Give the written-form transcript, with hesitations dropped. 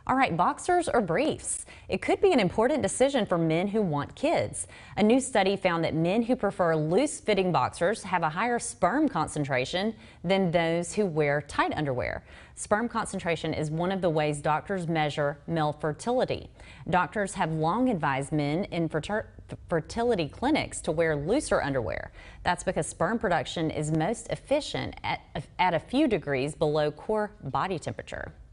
All right, boxers or briefs? It could be an important decision for men who want kids. A new study found that men who prefer loose-fitting boxers have a higher sperm concentration than those who wear tight underwear. Sperm concentration is one of the ways doctors measure male fertility. Doctors have long advised men in fertility clinics to wear looser underwear. That's because sperm production is most efficient at a few degrees below core body temperature.